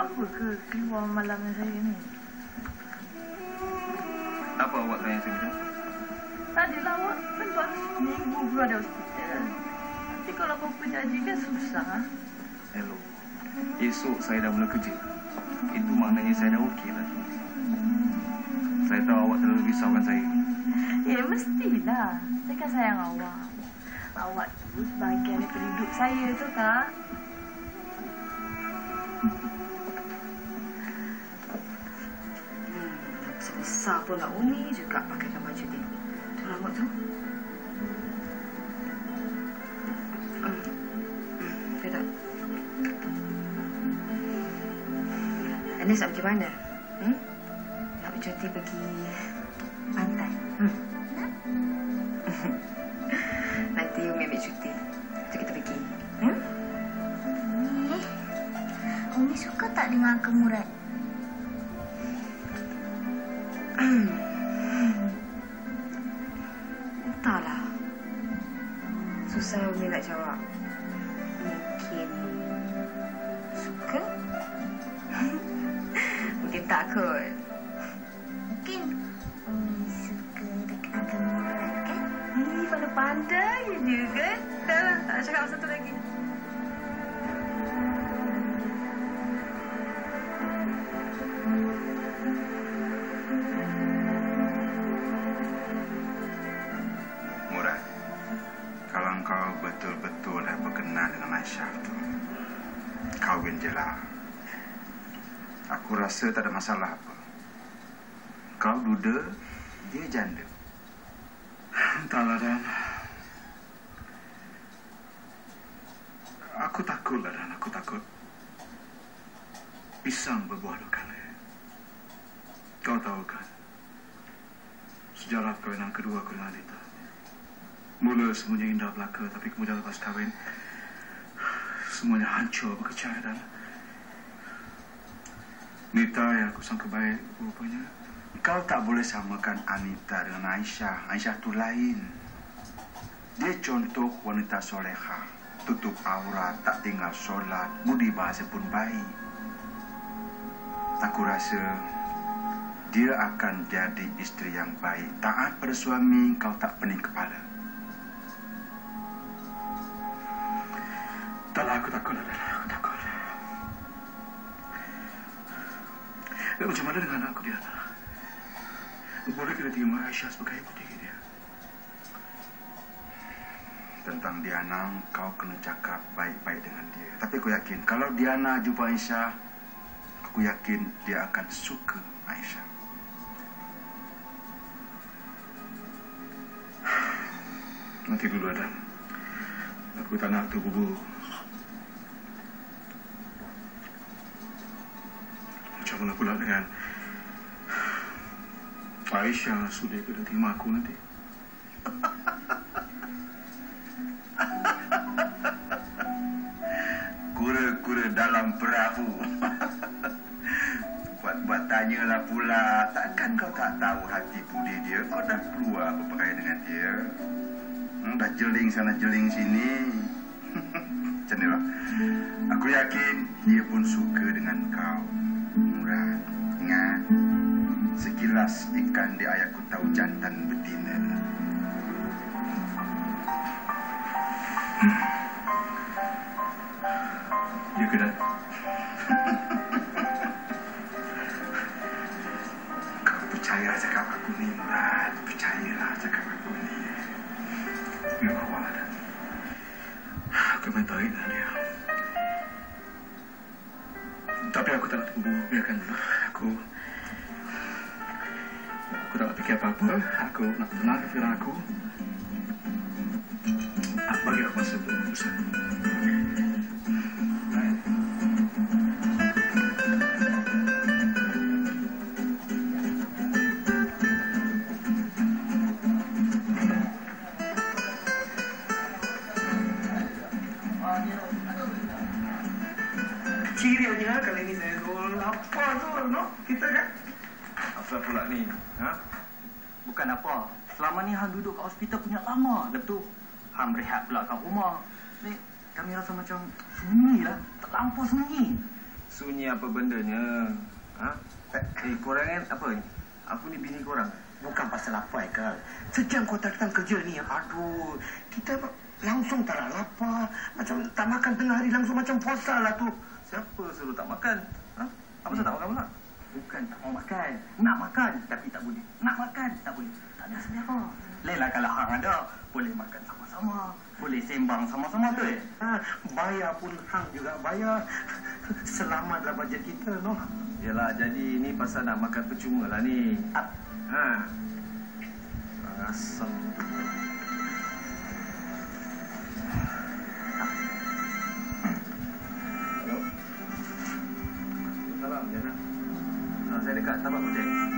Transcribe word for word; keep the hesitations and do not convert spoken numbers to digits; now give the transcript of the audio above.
apa ke keluar malam saya ni? Apa awak tanya saya macam? Tadilah awak kan baru seminggu keluar dari hospital. Nanti kalau apa-apa jadi kan susah. Hello. Esok saya dah mula kerja. Itu maknanya saya dah okey lah. Saya tahu awak terlalu risaukan saya. Ya, mestilah. Saya kan sayang awak. Awak tu sebahagian daripada hidup saya tu, tak? Hmm, besar pula Umi juga pakaikan baju ni. Tu rambut tu. Hmm. Hmm, tidak. Anis nak pergi mana? Hmm? Nak bercuti pergi pantai? Hmm. Nanti Umi ambil cuti. Nanti kita pergi. Hmm? Umi, Umi suka tak dengan Uncle Murad? Hmm. Entahlah. Susah Umi nak jawab. Mungkin suka? Mungkin takut. Mungkin Umi suka dekat Uncle Murad, kan? Ih, pandai-pandai je kan? Dah lah, tak nak cakap satu lagi. Murad, kalau kau betul-betul dah berkenan dengan Aisyah tu, kahwin je lah. Aku rasa tak ada masalah apa. Kau duda, dia janda. Entahlah, Dan. Aku takutlah, Dan. Aku takut pisang berbuah dua kali. Kau tahu kan, sejarah perkahwinan kedua aku dengan Alita. Mula semuanya indah belaka, tapi kemudian lepas kahwin, semuanya hancur berkecai, Dan. Nita yang aku sangka baik, rupanya. Kau tak boleh samakan Anita dengan Aisyah. Aisyah tu lain. Dia contoh wanita soleha. Tutup aurat, tak tinggal solat, budi bahasa pun baik. Aku rasa dia akan jadi isteri yang baik. Taat pada suami, kau tak pening kepala. Taklah, aku takut, Dan. Aku takut. Dan macam mana dengan anakku, Diana? Boleh kita terima Aisyah sebagai ibu tiri dia? Tentang Diana, kau kena cakap baik-baik dengan dia. Tapi aku yakin, kalau Diana jumpa Aisyah, aku yakin dia akan suka Aisyah. Nanti dulu, Dan. Aku tak nak terbubur. Macam mana pula dengan Aisyah sudah kena terima aku nanti? Kura-kura dalam perahu. Buat-buat tanyalah pula. Takkan kau tak tahu hati budi dia? Kau dah keluar berperai dengan dia. Hmm, dah jeling sana jeling sini. Macam ni lah. Aku yakin dia pun suka dengan kau. Murad, ingat. Sekilas ikan di air aku tahu jantan betina. Ya ke, Dan? Kau percaya cakap aku ni, Murad. Percayalah cakap aku ni. Ya, awak, Dan. Aku main tarik dengan dia. Tapi aku tak nak terbubur. Biarkan dulu. Aku... Aku tak nak fikir apa-apa. Aku nak tenangkan fikiran aku. Aku bagi aku masa untuk urusan. Kiri aja kali ini saya gol. Apa tu, no? Kita kan? Apa pula ni? Ha? Bukan apa. Selama ni Han duduk kat hospital punya lama. Lepas tu Han berehat pula kat rumah. Ni kami rasa macam sunyi lah. Terlampau sunyi. Sunyi apa bendanya? Ha? Eh, korang kan apa ni? Aku ni bini korang. Bukan pasal apa, Haikal. Sejam kau tak datang kerja ni, aduh, kita langsung tak lapar. Macam tak makan tengah hari, langsung macam puasa lah tu. Siapa suruh tak makan? Ha? Apa sebab tak makan pula? Bukan tak mau makan. Nak makan tapi tak boleh. Nak makan tak boleh. Tak ada selera. Lelah kalau hang ada, boleh makan sama-sama. Boleh sembang sama-sama tu eh. Ha, bayar pun hang juga bayar. Selamatlah bajet kita, noh. Yalah, jadi ni pasal nak makan percuma lah ni. Ha. Asam. Halo. Salam, Jana. Saya dekat tapak projek.